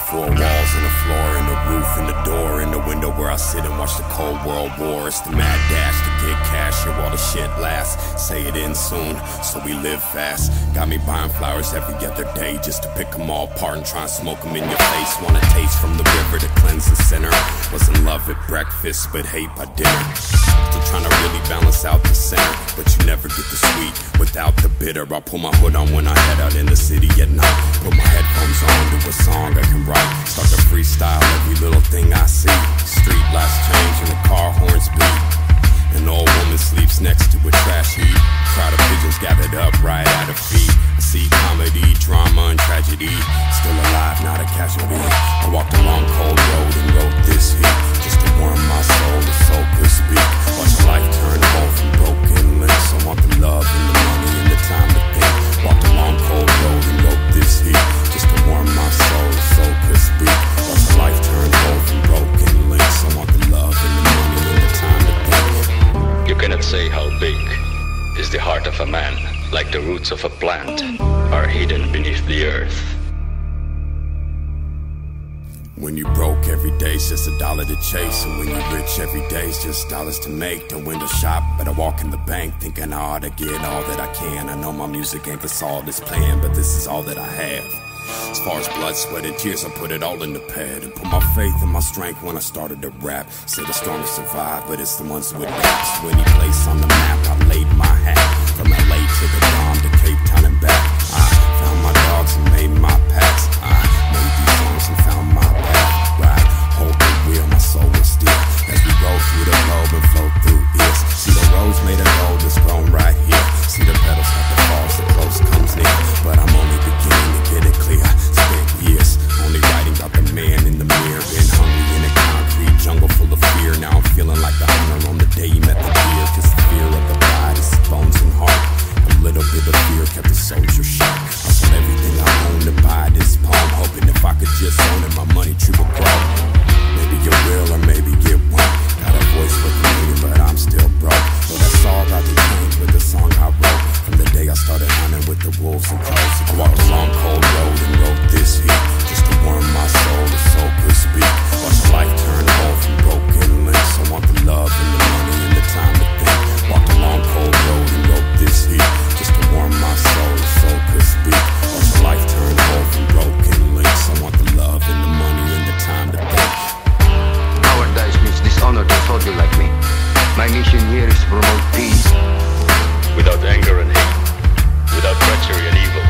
Four walls and a floor and a roof and a door and a window where I sit and watch the Cold World War. It's the mad dash to get cash here while the shit lasts. Say it ends soon, so we live fast. Got me buying flowers every other day just to pick them all apart and try and smoke them in your face. Want a taste from the river to cleanse the sinner. Was in love at breakfast but hate by dinner. Still trying to really balance out the center, but you never get the sweet without the bitter. I pull my hood on when I head out in the city at night. Put my headphones on to a song I can write. Start to freestyle every little thing I see. Street lights change and the car horns beat. An old woman sleeps next to a trash heap. Crowd of pigeons gathered up right at her feet. I see comedy, drama, and tragedy. Still alive, not a casualty. I walked a long cold road and wrote this heat just to warm my soul, the soul could speak. Watch life turn whole from broken links. I want the love and the money and the time to think. Walked a long cold road and wrote this heat just to warm my soul, the soul could speak. Watch life turn whole from broken links. I want the love and the money and the time to think. You cannot say how big is the heart of a man, like the roots of a plant are hidden beneath the earth. When you broke, every day's just $1 to chase. And when you're rich, every day's just dollars to make. Don't window shop, but I walk in the bank thinking I ought to get all that I can. I know my music ain't the solidest plan, but this is all that I have. As far as blood, sweat, and tears, I put it all in the pad and put my faith and my strength when I started to rap. Say the strongest survive, but it's the ones with raps. So any place on the map, I laid my hat. From LA to the Dom to Cape Town and back. I found my dogs and made my packs. I made these songs and found my path. Right, hold the wheel, my soul was still as we roll through the globe and flow through ears. See the roads made of gold that's grown right here. See the petals start to fall so close comes near. But I'm only beginning to get it clear. Spent years only writing about the man in the mirror. Been hungry in a concrete jungle full of fear. Now I'm feeling like the hunter on the day he met the deer. Cause the fear of the bride is bones and heart. A little bit of fear kept the soldier sharp. I sold everything I owned to buy this poem, hoping if I could just own it, my money tree would grow. Maybe you will or maybe you won't. Got a voice for the meaning, but I'm still broke. So that's all about to change with the song I wrote. From the day I started hunting with the wolves and crows. I walked a long cold road and wrote this heat just to warm my soul, the soul could speak. Watch life turn whole from broken links. I want the love and the money and the time to think. Walked a long cold road and wrote this heat just to warm my soul, the soul could speak. Watch life turn whole from broken links. I want the love and the money and the time to think. Cowardice means dishonor to a soldier like me. My mission here is to promote peace. Without anger and hate, without treachery and evil.